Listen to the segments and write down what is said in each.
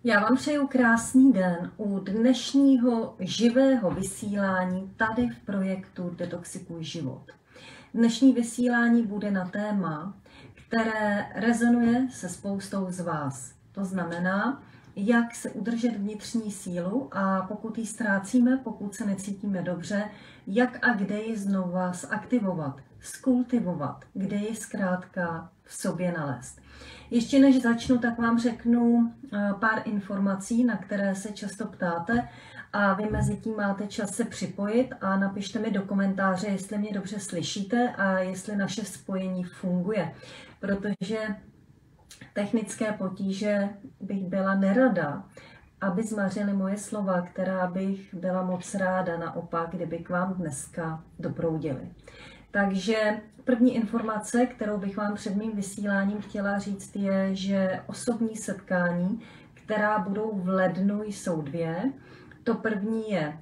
Já vám přeju krásný den u dnešního živého vysílání tady v projektu Detoxikuj život. Dnešní vysílání bude na téma, které rezonuje se spoustou z vás. To znamená, jak se udržet vnitřní sílu a pokud ji ztrácíme, pokud se necítíme dobře, jak a kde ji znova zaktivovat, skultivovat, kde ji zkrátka v sobě nalézt. Ještě než začnu, tak vám řeknu pár informací, na které se často ptáte a vy mezi tím máte čas se připojit a napište mi do komentáře, jestli mě dobře slyšíte a jestli naše spojení funguje, protože technické potíže bych byla nerada, aby zmařily moje slova, která bych byla moc ráda naopak, kdyby k vám dneska doproudily. Takže první informace, kterou bych vám před mým vysíláním chtěla říct, je, že osobní setkání, která budou v lednu, jsou dvě. To první je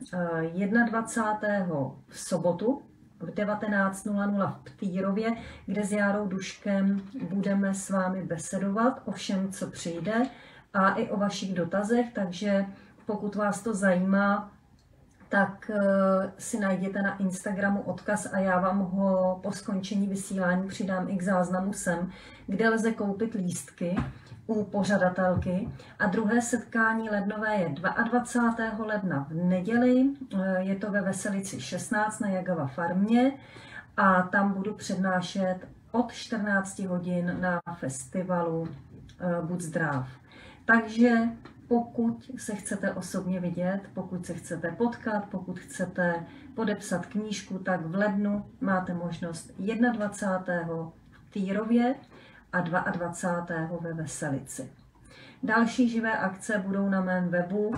21. v sobotu v 19:00 v Ptýrově, kde s Járou Duškem budeme s vámi besedovat o všem, co přijde a i o vašich dotazech, takže pokud vás to zajímá, tak si najděte na Instagramu odkaz a já vám ho po skončení vysílání přidám i k záznamu sem, kde lze koupit lístky u pořadatelky. A druhé setkání lednové je 22. ledna v neděli, je to ve Veselici 16 na Jagava farmě a tam budu přednášet od 14 hodin na festivalu Buď zdrav. Takže pokud se chcete osobně vidět, pokud se chcete potkat, pokud chcete podepsat knížku, tak v lednu máte možnost 21. v Týrově a 22. ve Veselici. Další živé akce budou na mém webu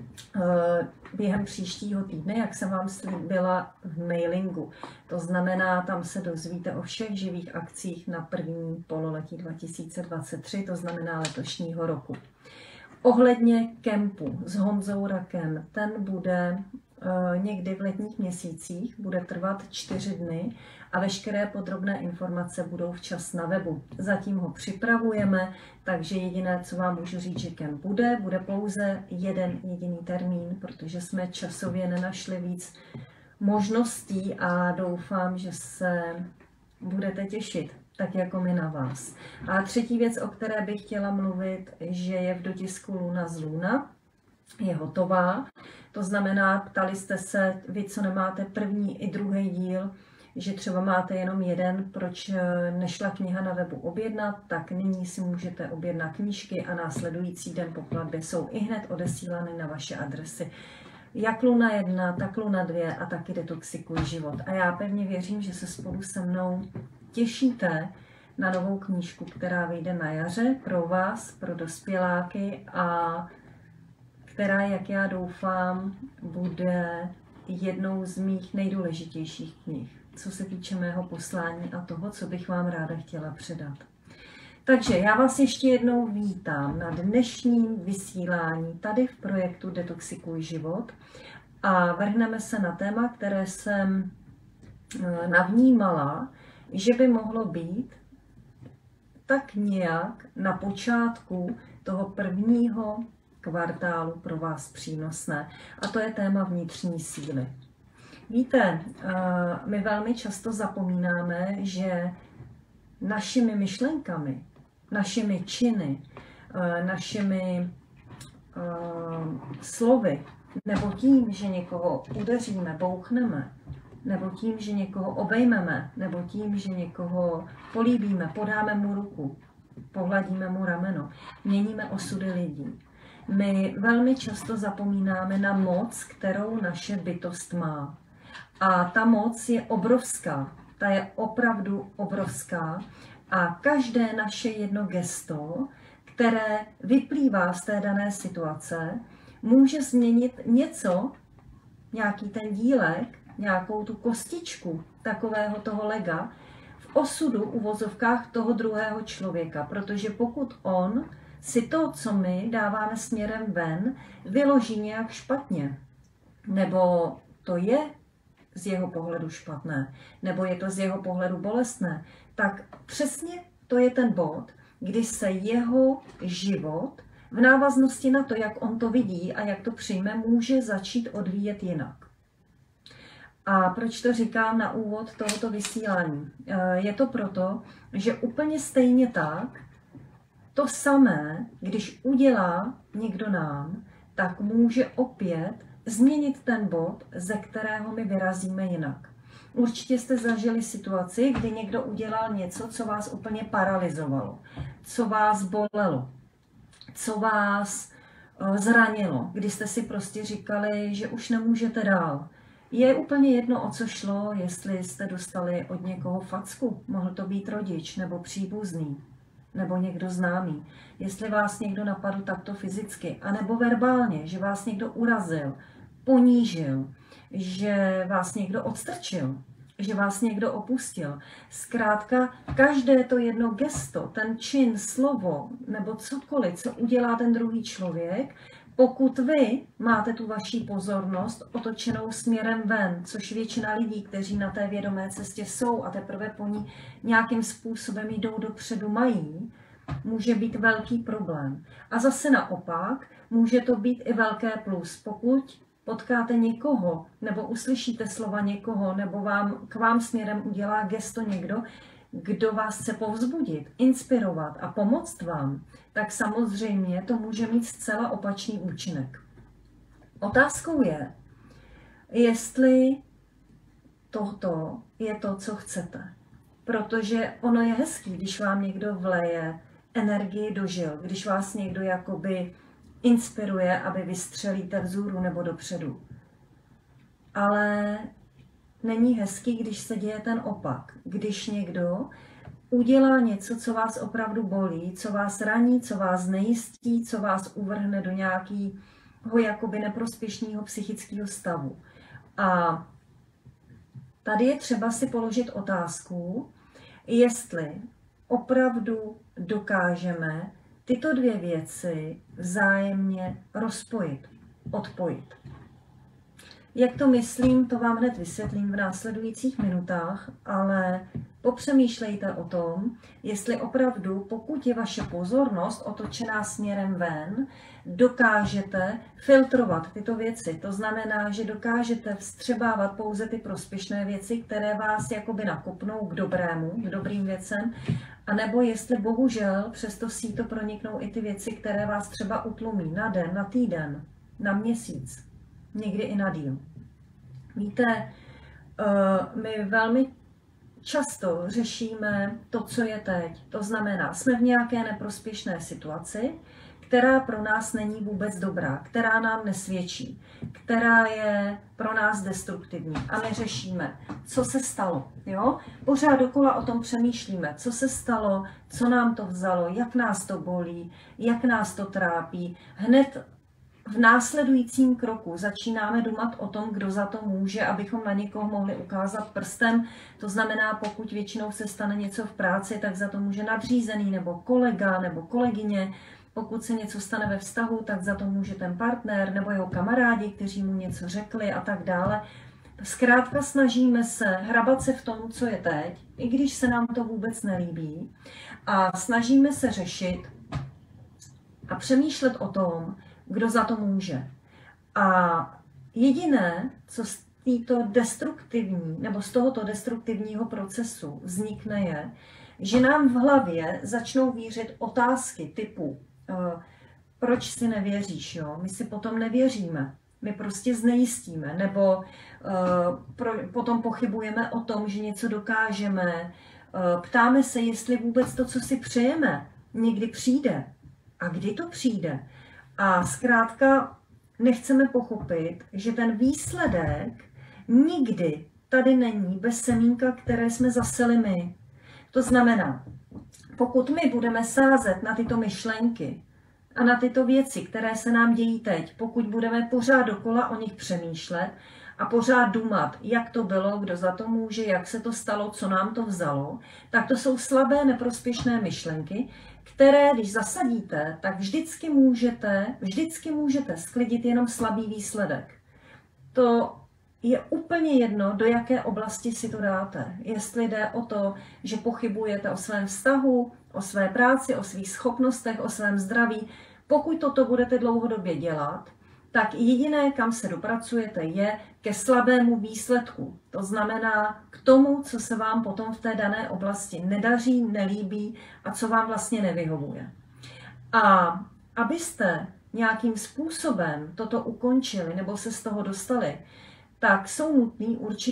během příštího týdne, jak jsem vám slíbila v mailingu. To znamená, tam se dozvíte o všech živých akcích na první pololetí 2023, to znamená letošního roku. Ohledně kempu s Honzou Rakem, ten bude někdy v letních měsících, bude trvat 4 dny a veškeré podrobné informace budou včas na webu. Zatím ho připravujeme, takže jediné, co vám můžu říct, že kemp bude pouze jeden jediný termín, protože jsme časově nenašli víc možností a doufám, že se budete těšit, tak jako my na vás. A třetí věc, o které bych chtěla mluvit, že je v dotisku Luna z Luna, je hotová. To znamená, ptali jste se, vy, co nemáte první i druhý díl, že třeba máte jenom jeden, proč nešla kniha na webu objednat, tak nyní si můžete objednat knížky a následující den po platbě jsou ihned odesílány na vaše adresy. Jak Luna 1, tak Luna 2 a taky Detoxikuj život. A já pevně věřím, že se spolu se mnou těšíte na novou knížku, která vyjde na jaře pro vás, pro dospěláky a která, jak já doufám, bude jednou z mých nejdůležitějších knih, co se týče mého poslání a toho, co bych vám ráda chtěla předat. Takže já vás ještě jednou vítám na dnešním vysílání tady v projektu Detoxikuj život a vrhneme se na téma, které jsem navnímala, že by mohlo být tak nějak na počátku toho prvního kvartálu pro vás přínosné. A to je téma vnitřní síly. Víte, my velmi často zapomínáme, že našimi myšlenkami, našimi činy, našimi slovy, nebo tím, že někoho udeříme, bouchneme, nebo tím, že někoho obejmeme, nebo tím, že někoho políbíme, podáme mu ruku, pohladíme mu rameno, měníme osudy lidí. My velmi často zapomínáme na moc, kterou naše bytost má. A ta moc je obrovská, ta je opravdu obrovská a každé naše jedno gesto, které vyplývá z té dané situace, může změnit něco, nějaký ten dílek, nějakou tu kostičku takového toho lega v osudu, uvozovkách toho druhého člověka, protože pokud on si to, co my dáváme směrem ven, vyloží nějak špatně, nebo to je z jeho pohledu špatné, nebo je to z jeho pohledu bolestné, tak přesně to je ten bod, kdy se jeho život v návaznosti na to, jak on to vidí a jak to přijme, může začít odvíjet jinak. A proč to říkám na úvod tohoto vysílání? Je to proto, že úplně stejně tak, to samé, když udělá někdo nám, tak může opět změnit ten bod, ze kterého my vyrazíme jinak. Určitě jste zažili situaci, kdy někdo udělal něco, co vás úplně paralyzovalo, co vás bolelo, co vás zranilo, kdy jste si prostě říkali, že už nemůžete dál. Je úplně jedno, o co šlo, jestli jste dostali od někoho facku, mohl to být rodič nebo příbuzný, nebo někdo známý. Jestli vás někdo napadl takto fyzicky, anebo verbálně, že vás někdo urazil, ponížil, že vás někdo odstrčil, že vás někdo opustil. Zkrátka, každé to jedno gesto, ten čin, slovo nebo cokoliv, co udělá ten druhý člověk, pokud vy máte tu vaši pozornost otočenou směrem ven, což většina lidí, kteří na té vědomé cestě jsou a teprve po ní nějakým způsobem jdou dopředu mají, může být velký problém. A zase naopak, může to být i velké plus, pokud potkáte někoho, nebo uslyšíte slova někoho, nebo k vám směrem udělá gesto někdo, kdo vás chce povzbudit, inspirovat a pomoct vám, tak samozřejmě to může mít zcela opačný účinek. Otázkou je, jestli toto je to, co chcete. Protože ono je hezký, když vám někdo vleje energii do žil, když vás někdo jakoby inspiruje, aby vystřelíte vzhůru nebo dopředu. Ale není hezký, když se děje ten opak. Když někdo udělá něco, co vás opravdu bolí, co vás raní, co vás znejistí, co vás uvrhne do nějakého jakoby neprospěšného psychického stavu. A tady je třeba si položit otázku, jestli opravdu dokážeme tyto dvě věci vzájemně rozpojit, odpojit. Jak to myslím, to vám hned vysvětlím v následujících minutách, ale popřemýšlejte o tom, jestli opravdu, pokud je vaše pozornost otočená směrem ven, dokážete filtrovat tyto věci. To znamená, že dokážete vstřebávat pouze ty prospěšné věci, které vás jakoby nakopnou k dobrému, k dobrým věcem, anebo jestli bohužel přesto síto proniknou i ty věci, které vás třeba utlumí na den, na týden, na měsíc, někdy i na díl. Víte, my velmi často řešíme to, co je teď. To znamená, jsme v nějaké neprospěšné situaci, která pro nás není vůbec dobrá, která nám nesvědčí, která je pro nás destruktivní. A my řešíme, co se stalo. Jo? Pořád dokola o tom přemýšlíme, co se stalo, co nám to vzalo, jak nás to bolí, jak nás to trápí. Hned v následujícím kroku začínáme dumat o tom, kdo za to může, abychom na někoho mohli ukázat prstem. To znamená, pokud většinou se stane něco v práci, tak za to může nadřízený nebo kolega nebo kolegyně. Pokud se něco stane ve vztahu, tak za to může ten partner nebo jeho kamarádi, kteří mu něco řekli a tak dále. Zkrátka snažíme se hrabat se v tom, co je teď, i když se nám to vůbec nelíbí. A snažíme se řešit a přemýšlet o tom, kdo za to může. A jediné, co z této destruktivní, nebo z tohoto destruktivního procesu vznikne, je, že nám v hlavě začnou vířit otázky typu proč si nevěříš, jo? My si potom nevěříme, my prostě znejistíme, nebo potom pochybujeme o tom, že něco dokážeme, ptáme se, jestli vůbec to, co si přejeme, někdy přijde a kdy to přijde. A zkrátka nechceme pochopit, že ten výsledek nikdy tady není bez semínka, které jsme zaseli my. To znamená, pokud my budeme sázet na tyto myšlenky a na tyto věci, které se nám dějí teď, pokud budeme pořád dokola o nich přemýšlet a pořád dumat, jak to bylo, kdo za to může, jak se to stalo, co nám to vzalo, tak to jsou slabé, neprospěšné myšlenky, které, když zasadíte, tak vždycky můžete sklidit jenom slabý výsledek. To je úplně jedno, do jaké oblasti si to dáte. Jestli jde o to, že pochybujete o svém vztahu, o své práci, o svých schopnostech, o svém zdraví, Pokud toto budete dlouhodobě dělat, tak jediné, kam se dopracujete, je ke slabému výsledku. To znamená k tomu, co se vám potom v té dané oblasti nedaří, nelíbí a co vám vlastně nevyhovuje. A abyste nějakým způsobem toto ukončili nebo se z toho dostali, tak jsou nutné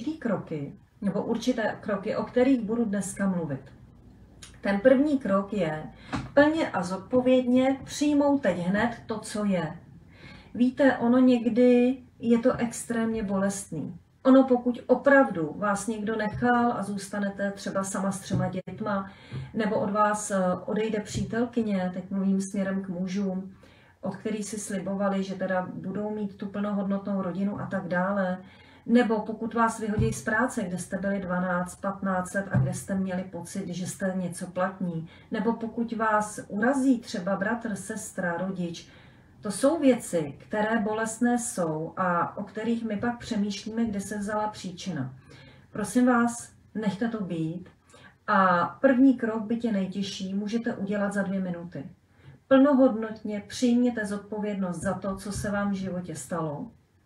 určité kroky, o kterých budu dneska mluvit. Ten první krok je plně a zodpovědně přijmout teď hned to, co je. Víte, ono někdy je to extrémně bolestný. Ono pokud opravdu vás někdo nechal a zůstanete třeba sama s 3 dětma, nebo od vás odejde přítelkyně, teď mluvím směrem k mužům, od kterých si slibovali, že teda budou mít tu plnohodnotnou rodinu a tak dále, nebo pokud vás vyhodí z práce, kde jste byli 12, 15 let a kde jste měli pocit, že jste něco platní, nebo pokud vás urazí třeba bratr, sestra, rodič. To jsou věci, které bolestné jsou a o kterých my pak přemýšlíme, kde se vzala příčina. Prosím vás, nechte to být. A první krok, byť je nejtěžší, můžete udělat za 2 minuty. Plnohodnotně přijměte zodpovědnost za to, co se vám v životě stalo.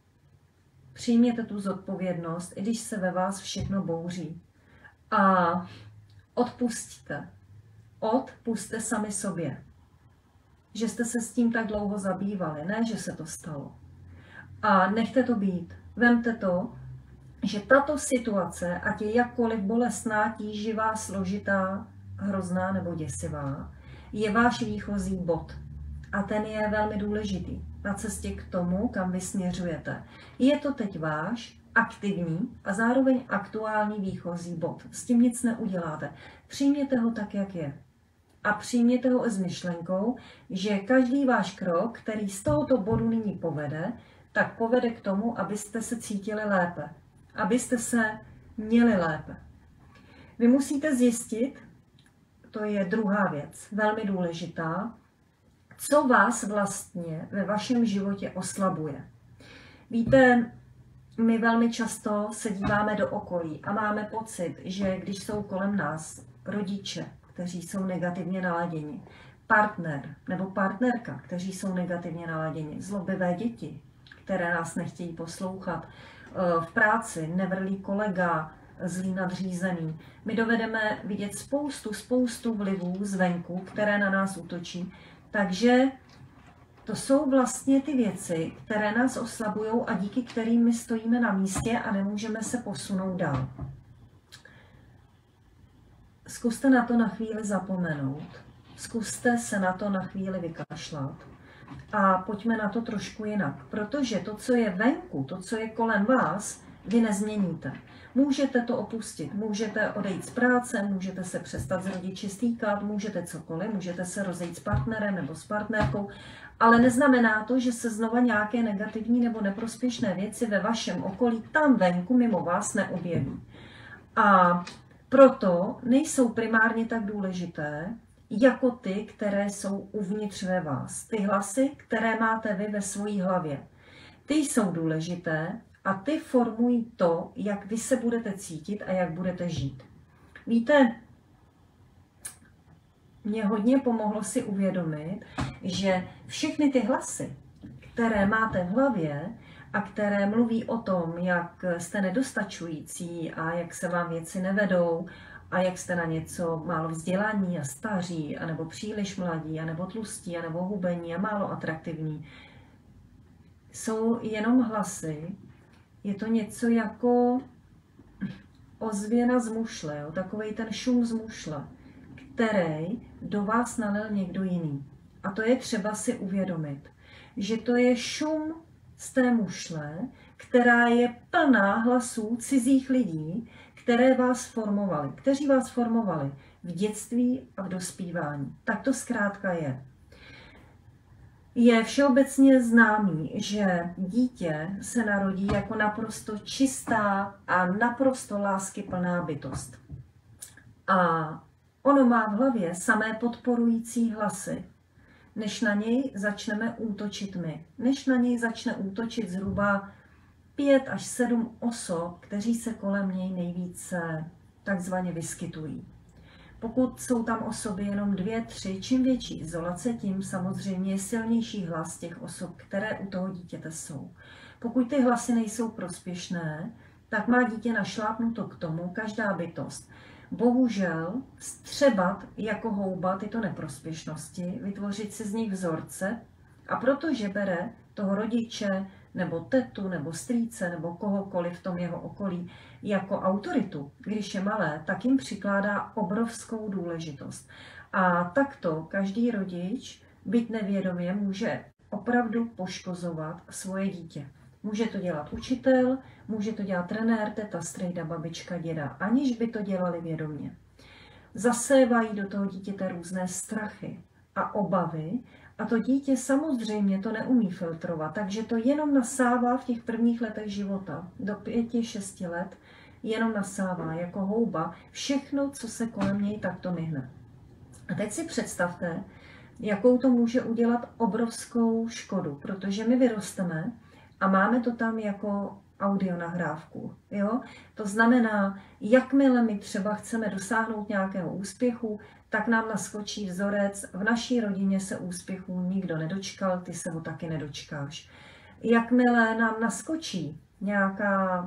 Přijměte tu zodpovědnost, i když se ve vás všechno bouří. A odpustíte. Odpusťte sami sobě. Že jste se s tím tak dlouho zabývali, ne, že se to stalo. A nechte to být. Vemte to, že tato situace, ať je jakkoliv bolestná, tíživá, složitá, hrozná nebo děsivá, je váš výchozí bod. A ten je velmi důležitý na cestě k tomu, kam vy směřujete. Je to teď váš aktivní a zároveň aktuální výchozí bod. S tím nic neuděláte. Přijměte ho tak, jak je. A přijměte ho s myšlenkou, že každý váš krok, který z tohoto bodu nyní povede, tak povede k tomu, abyste se cítili lépe. Abyste se měli lépe. Vy musíte zjistit, to je druhá věc, velmi důležitá, co vás vlastně ve vašem životě oslabuje. Víte, my velmi často se díváme do okolí a máme pocit, že když jsou kolem nás rodiče, kteří jsou negativně naladěni, partner nebo partnerka, kteří jsou negativně naladěni, zlobivé děti, které nás nechtějí poslouchat, v práci nevrlý kolega, zlý nadřízený. My dovedeme vidět spoustu vlivů zvenku, které na nás útočí. Takže to jsou vlastně ty věci, které nás oslabují a díky kterým my stojíme na místě a nemůžeme se posunout dál. Zkuste na to na chvíli zapomenout. Zkuste se na to na chvíli vykašlat. A pojďme na to trošku jinak. Protože to, co je venku, to, co je kolem vás, vy nezměníte. Můžete to opustit, můžete odejít z práce, můžete se přestat s rodiči stýkat, můžete cokoliv, můžete se rozejít s partnerem nebo s partnerkou, ale neznamená to, že se znova nějaké negativní nebo neprospěšné věci ve vašem okolí tam venku mimo vás neobjeví. A proto nejsou primárně tak důležité, jako ty, které jsou uvnitř ve vás. Ty hlasy, které máte vy ve své hlavě. Ty jsou důležité a ty formují to, jak vy se budete cítit a jak budete žít. Víte, mě hodně pomohlo si uvědomit, že všechny ty hlasy, které máte v hlavě a které mluví o tom, jak jste nedostačující a jak se vám věci nevedou a jak jste na něco málo vzdělaní a staří, anebo příliš mladí, anebo tlustí, anebo hubení a málo atraktivní, jsou jenom hlasy. Je to něco jako ozvěna z mušle, jo? Takovej ten šum z mušle, který do vás nalil někdo jiný. A to je třeba si uvědomit, že to je šum z té mušle, která je plná hlasů cizích lidí, kteří vás formovali v dětství a v dospívání. Tak to zkrátka je. Je všeobecně známý, že dítě se narodí jako naprosto čistá a naprosto láskyplná bytost. A ono má v hlavě samé podporující hlasy, než na něj začneme útočit my. Než na něj začne útočit zhruba 5 až 7 osob, kteří se kolem něj nejvíce takzvaně vyskytují. Pokud jsou tam osoby jenom 2, 3, čím větší izolace, tím samozřejmě je silnější hlas těch osob, které u toho dítěte jsou. Pokud ty hlasy nejsou prospěšné, tak má dítě našlápnuto k tomu, každá bytost, bohužel střebat jako houba tyto neprospěšnosti, vytvořit si z nich vzorce, a protože bere toho rodiče, nebo tetu, nebo strýce, nebo kohokoliv v tom jeho okolí jako autoritu, když je malé, tak jim přikládá obrovskou důležitost. A takto každý rodič, byť nevědomě, může opravdu poškozovat svoje dítě. Může to dělat učitel, může to dělat trenér, teta, strejda, babička, děda, aniž by to dělali vědomě. Zasévají do toho dítěte různé strachy a obavy, a to dítě samozřejmě to neumí filtrovat, takže to jenom nasává v těch prvních letech života, do 5-6 let, jenom nasává jako houba všechno, co se kolem něj takto myhne. A teď si představte, jakou to může udělat obrovskou škodu, protože my vyrosteme a máme to tam jako audionahrávku. Jo? To znamená, jakmile my třeba chceme dosáhnout nějakého úspěchu, tak nám naskočí vzorec, v naší rodině se úspěchů nikdo nedočkal, ty se ho taky nedočkáš. Jakmile nám naskočí nějaká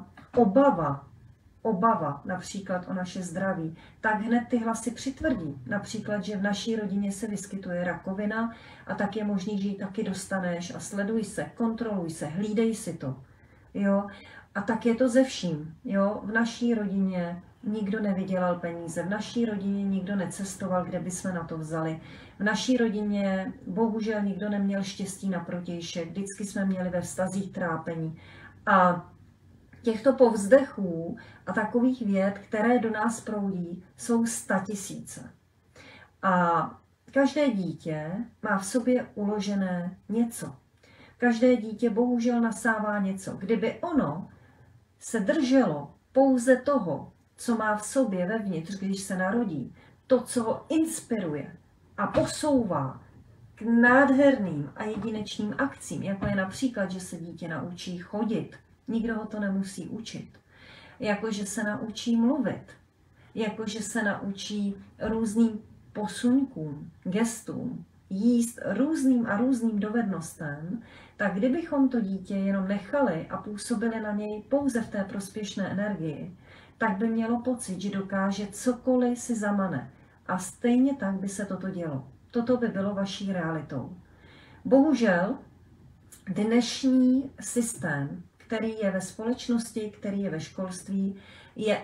obava například o naše zdraví, tak hned ty hlasy přitvrdí. Například, že v naší rodině se vyskytuje rakovina a tak je možný, že ji taky dostaneš a sleduj se, kontroluj se, hlídej si to. Jo? A tak je to ze vším. Jo? V naší rodině nikdo nevydělal peníze, v naší rodině nikdo necestoval, kde bychom na to vzali. V naší rodině bohužel nikdo neměl štěstí na protějšek, vždycky jsme měli ve vztazích trápení. A těchto povzdechů a takových vět, které do nás proudí, jsou 100 000. A každé dítě má v sobě uložené něco. Každé dítě bohužel nasává něco. Kdyby ono se drželo pouze toho, co má v sobě vevnitř, když se narodí, to, co ho inspiruje a posouvá k nádherným a jedinečným akcím, jako je například, že se dítě naučí chodit, nikdo ho to nemusí učit, jako že se naučí mluvit, jako že se naučí různým posunkům, gestům, jíst různým dovednostem, tak kdybychom to dítě jenom nechali a působili na něj pouze v té prospěšné energii, tak by mělo pocit, že dokáže cokoliv si zamane. A stejně tak by se toto dělo. Toto by bylo vaší realitou. Bohužel dnešní systém, který je ve společnosti, který je ve školství, je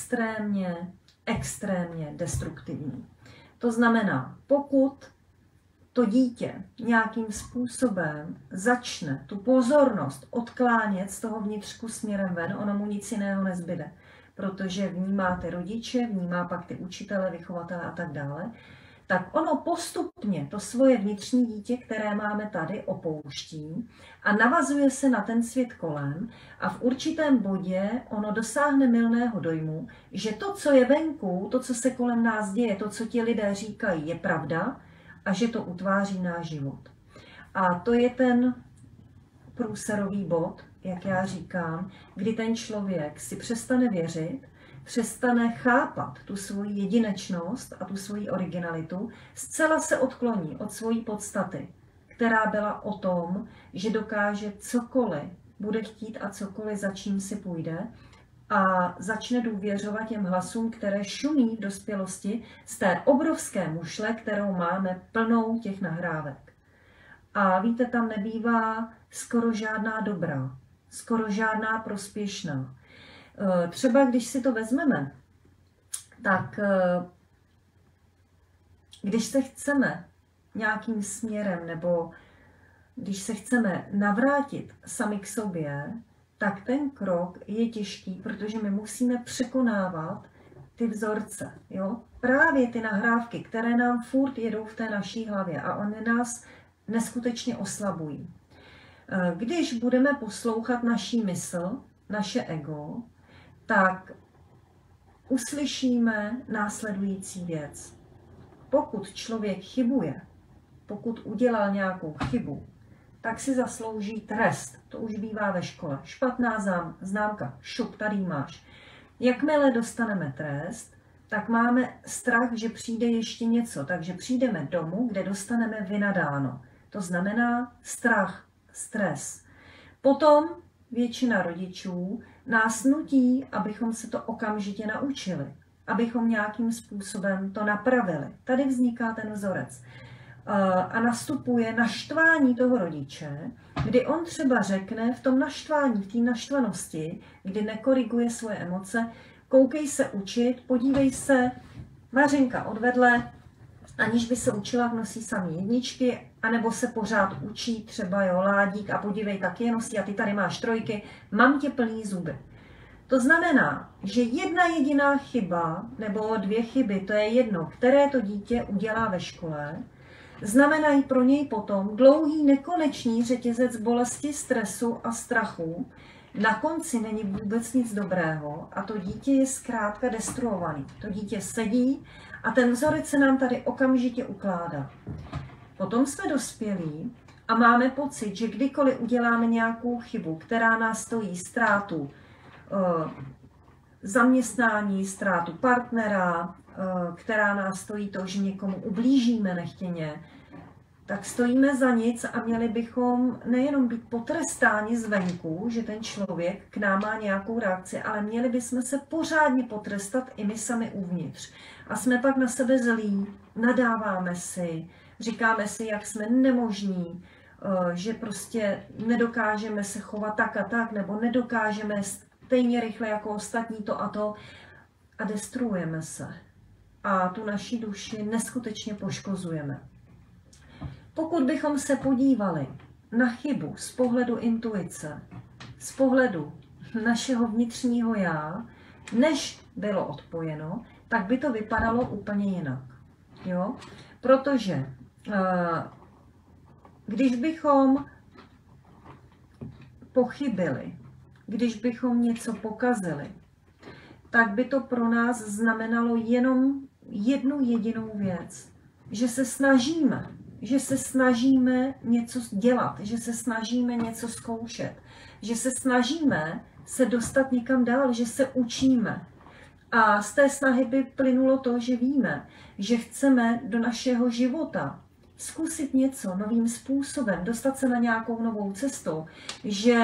extrémně destruktivní. To znamená, pokud to dítě nějakým způsobem začne tu pozornost odklánět z toho vnitřku směrem ven, ono mu nic jiného nezbyde, protože vnímá ty rodiče, vnímá pak ty učitele, vychovatele a tak dále, tak ono postupně to svoje vnitřní dítě, které máme tady, opouští a navazuje se na ten svět kolem a v určitém bodě ono dosáhne mylného dojmu, že to, co je venku, to, co se kolem nás děje, to, co ti lidé říkají, je pravda a že to utváří náš život. A to je ten průserový bod, jak já říkám, kdy ten člověk si přestane věřit, přestane chápat tu svoji jedinečnost a tu svoji originalitu, zcela se odkloní od svojí podstaty, která byla o tom, že dokáže cokoliv bude chtít a cokoliv za čím si půjde a začne důvěřovat těm hlasům, které šumí v dospělosti z té obrovské mušle, kterou máme plnou těch nahrávek. A víte, tam nebývá skoro žádná dobrá, skoro žádná prospěšná. Třeba když si to vezmeme, tak když se chceme nějakým směrem nebo když se chceme navrátit sami k sobě, tak ten krok je těžký, protože my musíme překonávat ty vzorce. Jo? Právě ty nahrávky, které nám furt jedou v té naší hlavě a oni nás neskutečně oslabují. Když budeme poslouchat naší mysl, naše ego, tak uslyšíme následující věc. Pokud člověk chybuje, pokud udělal nějakou chybu, tak si zaslouží trest. To už bývá ve škole. Špatná známka, šup, tady máš. Jakmile dostaneme trest, tak máme strach, že přijde ještě něco. Takže přijdeme domů, kde dostaneme vynadáno. To znamená strach, stres. Potom většina rodičů nás nutí, abychom se to okamžitě naučili, abychom nějakým způsobem to napravili. Tady vzniká ten vzorec. A nastupuje naštvání toho rodiče, kdy on třeba řekne v tom naštvání, v té naštvanosti, kdy nekoriguje svoje emoce, koukej se učit, podívej se, Mařenka odvedle, aniž by se učila, nosí samý jedničky, anebo se pořád učí třeba Ládík a podívej, tak je nosí a ty tady máš trojky, mám tě plný zuby. To znamená, že jedna jediná chyba nebo 2 chyby, to je jedno, které to dítě udělá ve škole, znamenají pro něj potom dlouhý nekonečný řetězec bolesti, stresu a strachu. Na konci není vůbec nic dobrého a to dítě je zkrátka destruovaný. To dítě sedí a ten vzorec se nám tady okamžitě ukládá. Potom jsme dospělí a máme pocit, že kdykoliv uděláme nějakou chybu, která nás stojí ztrátu zaměstnání, ztrátu partnera, která nás stojí to, že někomu ublížíme nechtěně, tak stojíme za nic a měli bychom nejenom být potrestáni zvenku, že ten člověk k nám má nějakou reakci, ale měli bychom se pořádně potrestat i my sami uvnitř. A jsme pak na sebe zlí, nadáváme si, říkáme si, jak jsme nemožní, že prostě nedokážeme se chovat tak a tak, nebo nedokážeme stejně rychle jako ostatní to a destruujeme se. A tu naši duši neskutečně poškozujeme. Pokud bychom se podívali na chybu z pohledu intuice, z pohledu našeho vnitřního já, než bylo odpojeno, tak by to vypadalo úplně jinak. Jo? Protože když bychom pochybili, když bychom něco pokazili, tak by to pro nás znamenalo jenom jednu jedinou věc, že se snažíme něco dělat, že se snažíme něco zkoušet, že se snažíme se dostat někam dál, že se učíme. A z té snahy by plynulo to, že víme, že chceme do našeho života zkusit něco novým způsobem, dostat se na nějakou novou cestu, že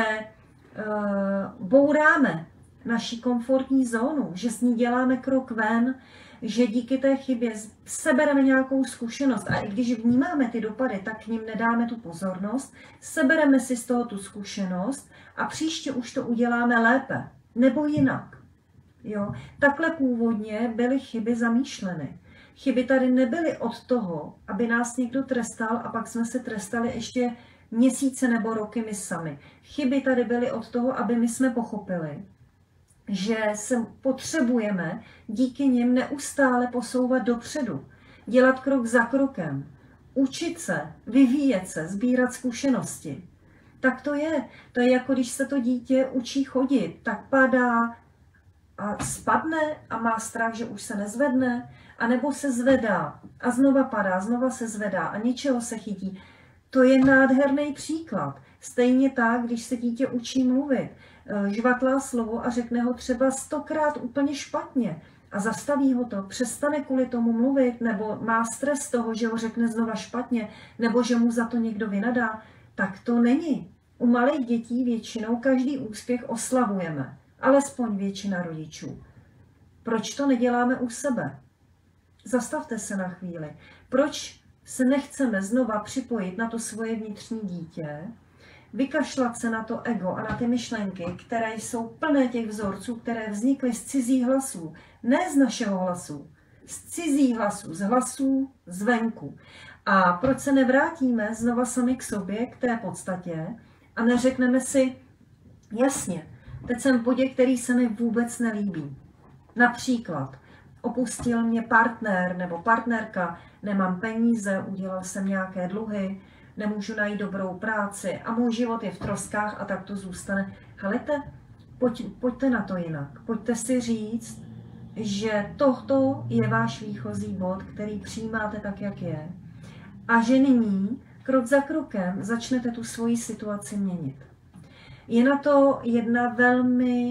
bouráme naši komfortní zónu, že s ní děláme krok ven, že díky té chybě sebereme nějakou zkušenost a i když vnímáme ty dopady, tak k nim nedáme tu pozornost, sebereme si z toho tu zkušenost a příště už to uděláme lépe nebo jinak. Jo? Takhle původně byly chyby zamýšleny. Chyby tady nebyly od toho, aby nás někdo trestal a pak jsme se trestali ještě měsíce nebo roky my sami. Chyby tady byly od toho, aby my jsme pochopili, že se potřebujeme díky nim neustále posouvat dopředu, dělat krok za krokem, učit se, vyvíjet se, sbírat zkušenosti. Tak to je. To je jako když se to dítě učí chodit, tak padá a spadne a má strach, že už se nezvedne, anebo se zvedá a znova padá, znova se zvedá a ničeho se chytí. To je nádherný příklad. Stejně tak, když se dítě učí mluvit, žvatlá slovo a řekne ho třeba 100krát úplně špatně a zastaví ho to, přestane kvůli tomu mluvit, nebo má stres z toho, že ho řekne znova špatně, nebo že mu za to někdo vynadá, tak to není. U malých dětí většinou každý úspěch oslavujeme, alespoň většina rodičů. Proč to neděláme u sebe? Zastavte se na chvíli. Proč se nechceme znova připojit na to svoje vnitřní dítě, vykašlat se na to ego a na ty myšlenky, které jsou plné těch vzorců, které vznikly z cizích hlasů, ne z našeho hlasu, z cizích hlasů, z hlasů zvenku. A proč se nevrátíme znova sami k sobě, k té podstatě a neřekneme si, jasně, teď jsem v bodě, který se mi vůbec nelíbí. Například, opustil mě partner nebo partnerka, nemám peníze, udělal jsem nějaké dluhy, nemůžu najít dobrou práci a můj život je v troskách a tak to zůstane. Helejte, pojďte na to jinak. Pojďte si říct, že tohle je váš výchozí bod, který přijímáte tak, jak je. A že nyní, krok za krokem, začnete tu svoji situaci měnit. Je na to jedna velmi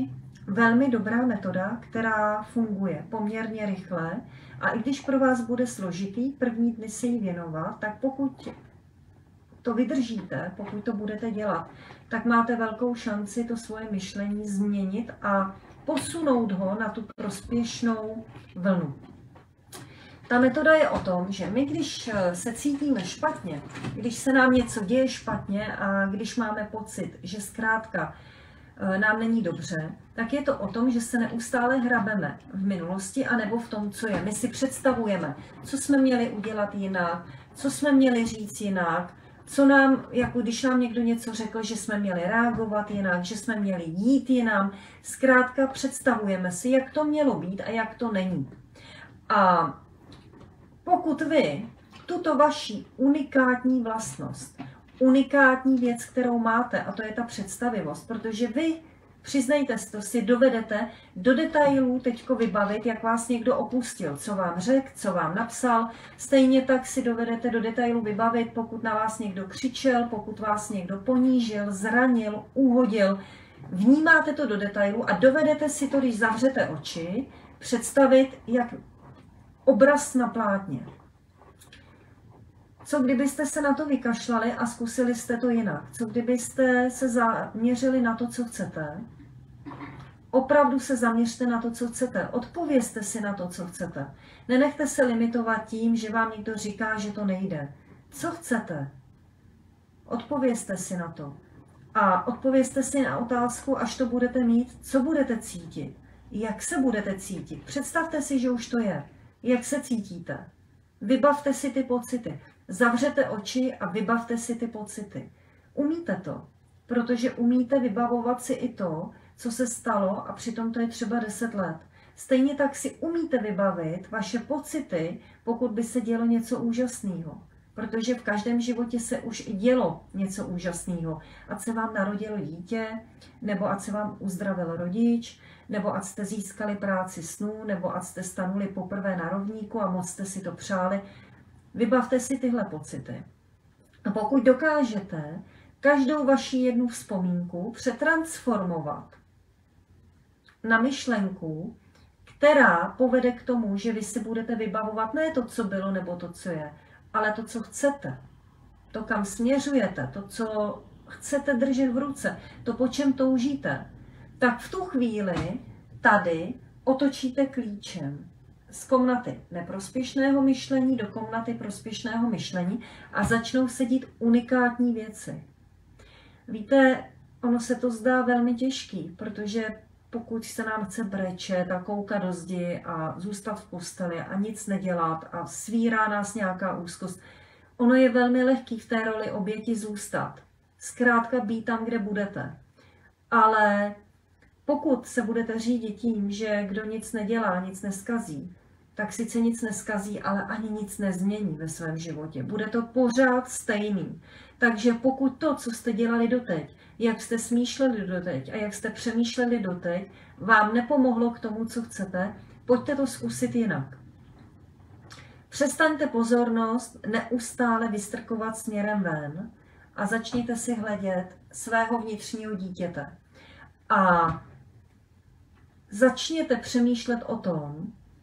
velmi dobrá metoda, která funguje poměrně rychle a i když pro vás bude složitý první dny se jí věnovat, tak pokud to vydržíte, pokud to budete dělat, tak máte velkou šanci to svoje myšlení změnit a posunout ho na tu prospěšnou vlnu. Ta metoda je o tom, že my, když se cítíme špatně, když se nám něco děje špatně a když máme pocit, že zkrátka nám není dobře, tak je to o tom, že se neustále hrabeme v minulosti anebo v tom, co je. My si představujeme, co jsme měli udělat jinak, co jsme měli říct jinak, co nám, jako když nám někdo něco řekl, že jsme měli reagovat jinak, že jsme měli jít jinam. Zkrátka představujeme si, jak to mělo být a jak to není. A pokud vy tuto vaši unikátní vlastnost, unikátní věc, kterou máte, a to je ta představivost, protože vy, přiznejte si to, si dovedete do detailů teďko vybavit, jak vás někdo opustil, co vám řekl, co vám napsal, stejně tak si dovedete do detailů vybavit, pokud na vás někdo křičel, pokud vás někdo ponížil, zranil, uhodil. Vnímáte to do detailů a dovedete si to, když zavřete oči, představit, jak obraz na plátně. Co kdybyste se na to vykašlali a zkusili jste to jinak? Co kdybyste se zaměřili na to, co chcete? Opravdu se zaměřte na to, co chcete. Odpovězte si na to, co chcete. Nenechte se limitovat tím, že vám někdo říká, že to nejde. Co chcete? Odpovězte si na to. A odpovězte si na otázku, až to budete mít, co budete cítit. Jak se budete cítit? Představte si, že už to je. Jak se cítíte? Vybavte si ty pocity. Zavřete oči a vybavte si ty pocity. Umíte to, protože umíte vybavovat si i to, co se stalo a přitom to je třeba 10 let. Stejně tak si umíte vybavit vaše pocity, pokud by se dělo něco úžasného. Protože v každém životě se už dělo něco úžasného. Ať se vám narodilo dítě, nebo ať se vám uzdravil rodič, nebo ať jste získali práci snů, nebo ať jste stanuli poprvé na rovníku a moc jste si to přáli. Vybavte si tyhle pocity. A pokud dokážete každou vaši jednu vzpomínku přetransformovat na myšlenku, která povede k tomu, že vy si budete vybavovat ne to, co bylo, nebo to, co je, ale to, co chcete, to, kam směřujete, to, co chcete držet v ruce, to, po čem toužíte, tak v tu chvíli tady otočíte klíčem z komnaty neprospěšného myšlení do komnaty prospěšného myšlení a začnou se dít unikátní věci. Víte, ono se to zdá velmi těžký, protože pokud se nám chce brečet a koukat do zdi a zůstat v posteli a nic nedělat a svírá nás nějaká úzkost, ono je velmi lehký v té roli oběti zůstat. Zkrátka být tam, kde budete. Ale pokud se budete řídit tím, že kdo nic nedělá, nic neskazí, tak sice nic neskazí, ale ani nic nezmění ve svém životě. Bude to pořád stejný. Takže pokud to, co jste dělali doteď, jak jste smýšleli doteď a jak jste přemýšleli doteď, vám nepomohlo k tomu, co chcete, pojďte to zkusit jinak. Přestaňte pozornost neustále vystrkovat směrem ven a začněte si hledět svého vnitřního dítěte. A začněte přemýšlet o tom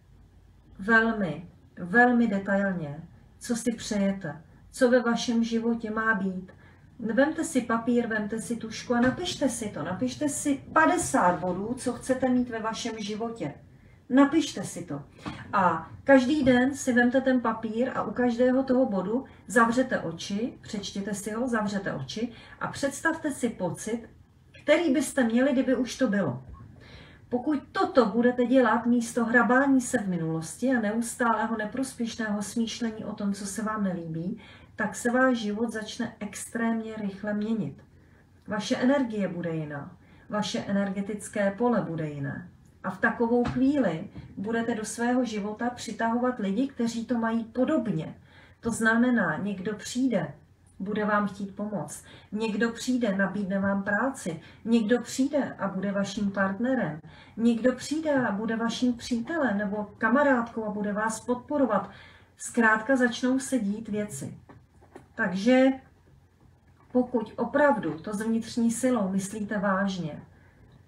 velmi, velmi detailně, co si přejete, co ve vašem životě má být. Vemte si papír, vemte si tužku a napište si to. Napište si 50 bodů, co chcete mít ve vašem životě. Napište si to. A každý den si vemte ten papír a u každého toho bodu zavřete oči, přečtěte si ho, zavřete oči a představte si pocit, který byste měli, kdyby už to bylo. Pokud toto budete dělat místo hrabání se v minulosti a neustálého neprospěšného smýšlení o tom, co se vám nelíbí, tak se váš život začne extrémně rychle měnit. Vaše energie bude jiná, vaše energetické pole bude jiné. A v takovou chvíli budete do svého života přitahovat lidi, kteří to mají podobně. To znamená, někdo přijde, bude vám chtít pomoct. Někdo přijde, nabídne vám práci. Někdo přijde a bude vaším partnerem. Někdo přijde a bude vaším přítelem nebo kamarádkou a bude vás podporovat. Zkrátka začnou se dít věci. Takže pokud opravdu to s vnitřní silou myslíte vážně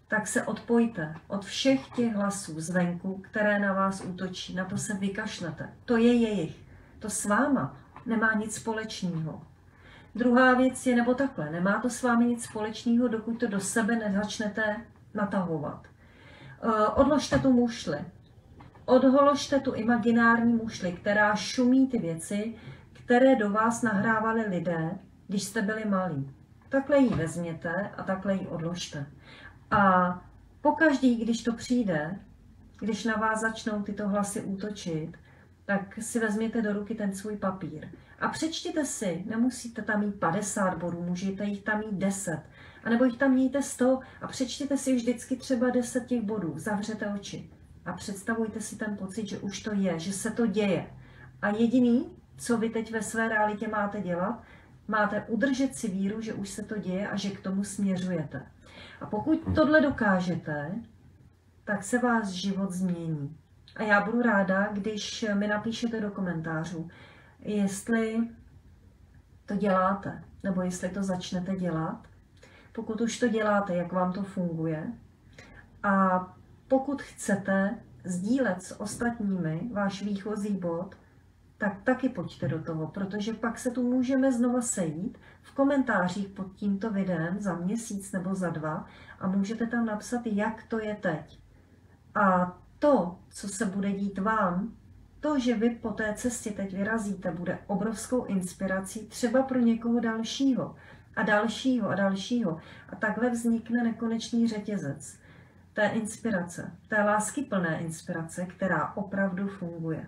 tak se odpojte od všech těch hlasů zvenku, které na vás útočí. Na to se vykašlete. To je jejich. To s váma nemá nic společného. Druhá věc je, nebo takhle, nemá to s vámi nic společného, dokud to do sebe nezačnete natahovat. Odložte tu mušli. Odholožte tu imaginární mušli, která šumí ty věci, které do vás nahrávali lidé, když jste byli malí. Takhle ji vezměte a takhle ji odložte. A pokaždý, když to přijde, když na vás začnou tyto hlasy útočit, tak si vezměte do ruky ten svůj papír. A přečtěte si, nemusíte tam mít 50 bodů, můžete jich tam mít 10. A nebo jich tam mějte 100 a přečtěte si vždycky třeba 10 těch bodů. Zavřete oči a představujte si ten pocit, že už to je, že se to děje. A jediný, co vy teď ve své realitě máte dělat, máte udržet si víru, že už se to děje a že k tomu směřujete. A pokud tohle dokážete, tak se váš život změní. A já budu ráda, když mi napíšete do komentářů, jestli to děláte, nebo jestli to začnete dělat. Pokud už to děláte, jak vám to funguje. A pokud chcete sdílet s ostatními váš výchozí bod, tak taky pojďte do toho, protože pak se tu můžeme znova sejít v komentářích pod tímto videem za měsíc nebo za 2 a můžete tam napsat, jak to je teď. A to, co se bude dít vám, to, že vy po té cestě teď vyrazíte, bude obrovskou inspirací třeba pro někoho dalšího a dalšího a dalšího. A takhle vznikne nekonečný řetězec té inspirace, té láskyplné inspirace, která opravdu funguje.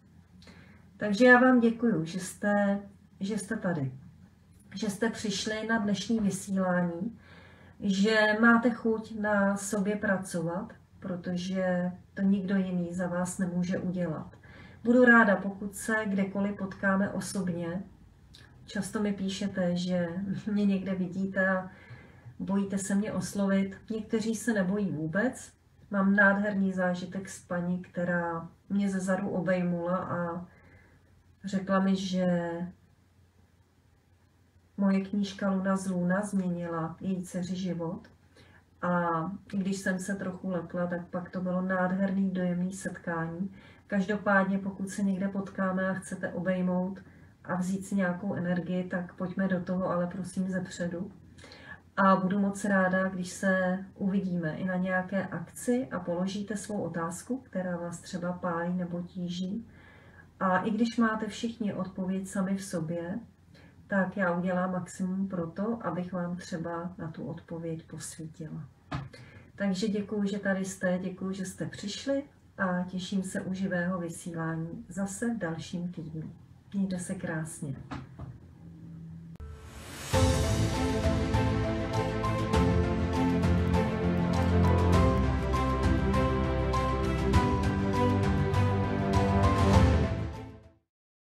Takže já vám děkuju, že jste tady, že jste přišli na dnešní vysílání, že máte chuť na sobě pracovat, protože to nikdo jiný za vás nemůže udělat. Budu ráda, pokud se kdekoliv potkáme osobně. Často mi píšete, že mě někde vidíte a bojíte se mě oslovit. Někteří se nebojí vůbec. Mám nádherný zážitek s paní, která mě zezadu obejmula a řekla mi, že moje knížka Luna z Luna změnila její dceři život. A když jsem se trochu lekla, tak pak to bylo nádherný, dojemný setkání. Každopádně, pokud se někde potkáme a chcete obejmout a vzít si nějakou energii, tak pojďme do toho, ale prosím zepředu. A budu moc ráda, když se uvidíme i na nějaké akci a položíte svou otázku, která vás třeba pálí nebo tíží. A i když máte všichni odpověď sami v sobě, tak já udělám maximum pro to, abych vám třeba na tu odpověď posvítila. Takže děkuji, že tady jste, děkuji, že jste přišli a těším se u živého vysílání zase v dalším týdnu. Mějte se krásně.